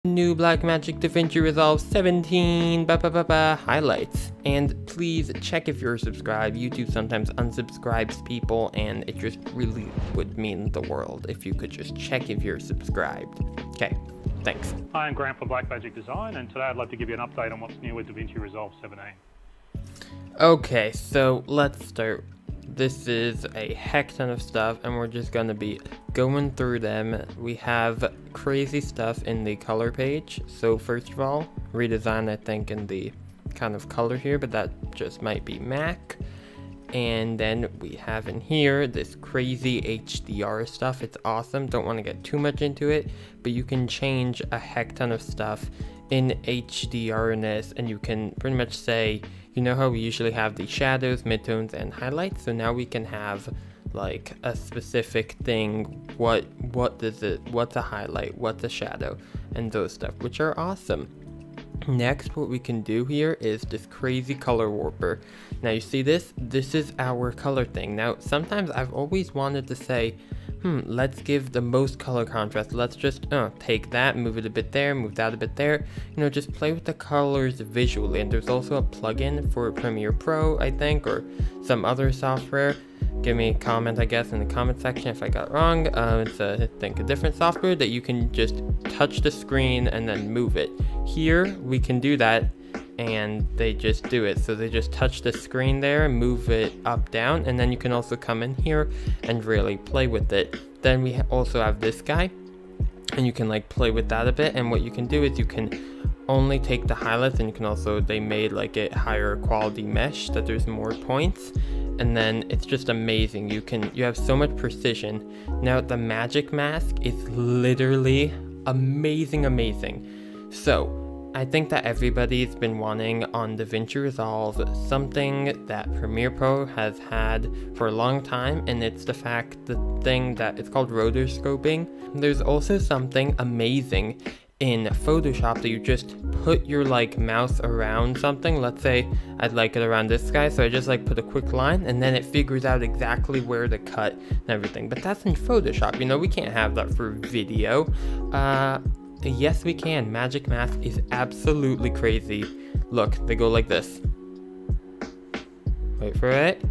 New Blackmagic DaVinci Resolve 17 highlights. And please check if you're subscribed. YouTube sometimes unsubscribes people, and it just really would mean the world if you could just check if you're subscribed. Okay, thanks. Hi, I'm Grant for Blackmagic Design, and today I'd like to give you an update on what's new with DaVinci Resolve 17. Okay, so let's start. This is a heck ton of stuff, and we're just gonna be going through them. We have crazy stuff in the color page. So first of all, redesign, I think, in the kind of color here, but that just might be Mac. And then we have in here this crazy HDR stuff. It's awesome. Don't want to get too much into it, but you can change a heck ton of stuff in HDR-ness, and you can pretty much say, you know how we usually have the shadows, midtones, and highlights? So now we can have like a specific thing. What's a highlight, what's a shadow, and those stuff, which are awesome. Next, what we can do here is this crazy color warper. Now you see this? This is our color thing. Now, sometimes I've always wanted to say, let's give the most color contrast. Let's just take that, move it a bit there, move that a bit there. You know, just play with the colors visually. And there's also a plugin for Premiere Pro, I think, or some other software. Give me a comment, I guess, in the comment section if I got it wrong. It's I think a different software that you can just touch the screen and then move it. Here we can do that, and they just do it. So they just touch the screen there, move it up, down, and then you can also come in here and really play with it. Then we also have this guy, and you can like play with that a bit. And what you can do is you can only take the highlights, and you can also, they made like a higher quality mesh that there's more points. And then it's just amazing. You have so much precision. Now the magic mask is literally amazing. So I think that everybody's been wanting on DaVinci Resolve something that Premiere Pro has had for a long time, and it's the thing that it's called rotoscoping. There's also something amazing in Photoshop that you just put your like mouse around something. Let's say I'd like it around this guy, so I just like put a quick line, and then it figures out exactly where to cut and everything. But that's in Photoshop, you know, we can't have that for video. Yes, we can. Magic Mask is absolutely crazy. Look, they go like this. Wait for it.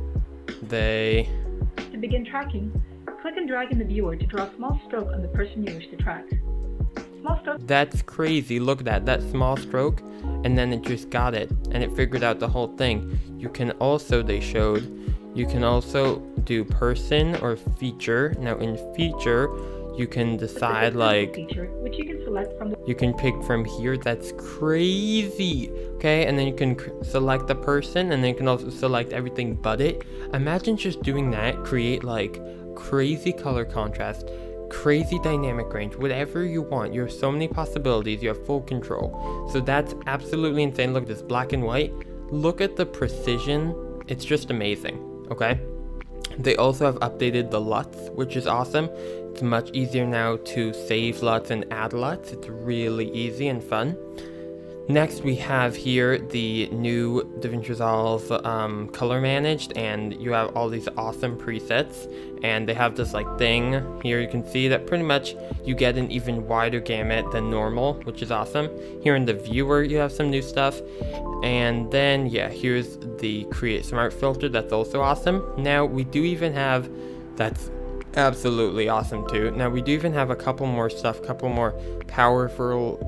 To begin tracking, click and drag in the viewer to draw a small stroke on the person you wish to track. Small stroke. That's crazy. Look at that small stroke, and then it just got it, and it figured out the whole thing. You can also, you can also do person or feature. Now in feature, you can decide like feature, which you can select from you can pick from here. That's crazy. Okay, and then you can select the person, and then you can also select everything but it. Imagine just doing that, create like crazy color contrast, crazy dynamic range, whatever you want. You have so many possibilities, you have full control. So that's absolutely insane. Look at this black and white. Look at the precision. It's just amazing. Okay, they also have updated the LUTs, which is awesome. It's much easier now to save LUTs and add LUTs. It's really easy and fun. Next, we have here the new DaVinci Resolve color managed, and you have all these awesome presets, and they have this like thing here. You can see that pretty much you get an even wider gamut than normal, which is awesome. Here in the viewer, you have some new stuff. And then, yeah, here's the Create Smart filter. That's also awesome. Now, we do even have, that's absolutely awesome too. Now, we do even have a couple more stuff, a couple more powerful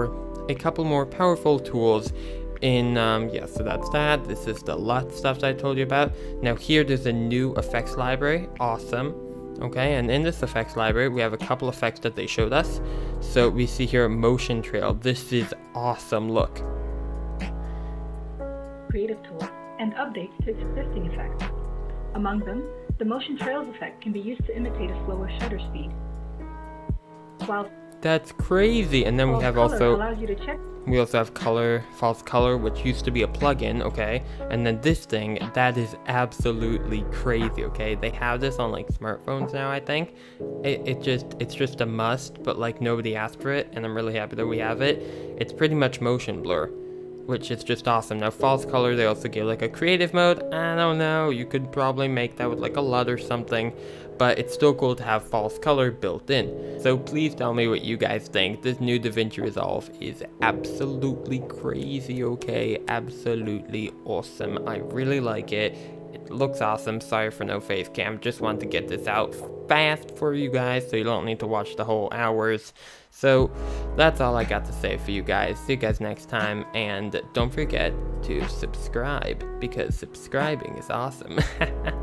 tools in, yeah, so that's that. This is the LUT stuff that I told you about. Now here, there's a new effects library. Awesome. Okay, and in this effects library, we have a couple effects that they showed us. So we see here motion trail. This is awesome. Look. Creative tools and updates to existing effects. Among them, the motion trails effect can be used to imitate a slower shutter speed. While that's crazy. And then we have also have color, false color, which used to be a plugin, okay? And then this thing, that is absolutely crazy, okay? They have this on like smartphones now, I think. It's just a must, but like nobody asked for it, and I'm really happy that we have it. It's pretty much motion blur. which is just awesome. Now false color, they also give like a creative mode. I don't know, you could probably make that with like a LUT or something, but it's still cool to have false color built in. So please tell me what you guys think. This new DaVinci Resolve is absolutely crazy, okay? Absolutely awesome. I really like it. It looks awesome. Sorry for no face cam. Just wanted to get this out fast for you guys so you don't need to watch the whole hours. So that's all I got to say for you guys. See you guys next time, and don't forget to subscribe because subscribing is awesome.